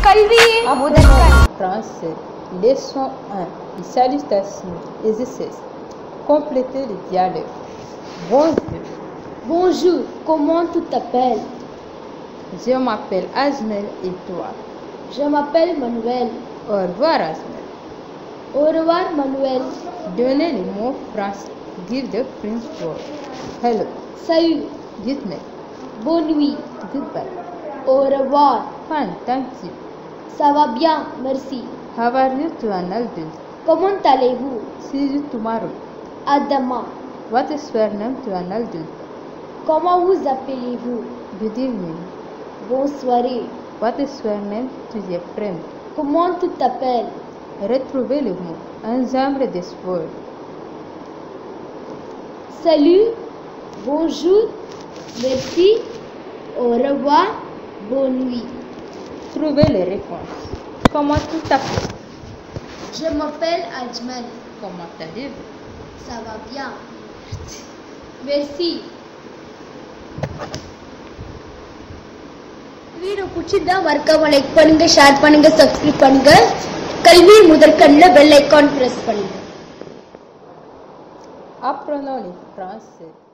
Kalvi Mudakkan. Français, leçon 1. Les salutations, exercices. Complétez le dialogue. Bonjour. Bonjour, comment tu t'appelles? Je m'appelle Ajmel et toi? Je m'appelle Manuel. Au revoir Ajmel. Au revoir Manuel. Donnez les mots français. Give the French word. Hello. Salut. Dites-moi. Bonne nuit. Goodbye. Au revoir. Fine, thank you. Ça va bien, merci. How are you to an adult? Comment allez-vous? See you tomorrow. À demain. What is your name to an adult? Comment vous appelez-vous? Good evening. Bonsoir. What is your name to your friend? Comment tu t'appelles? Retrouvez le mot. Ensemble des words. Salut, bonjour, merci, au revoir, bonne nuit. Trouvez les réponses. Comment tu t'appelles? Je m'appelle Ajmal. Comment allez-vous? Ça va bien. Merci. Video பிடிச்சிருந்தா மறக்காம like பண்ணுங்க, share பண்ணுங்க, subscribe பண்ணுங்க. கல்வி முதற்கண்ணில் bell icon press பண்ணுங்க. Apprenons le français.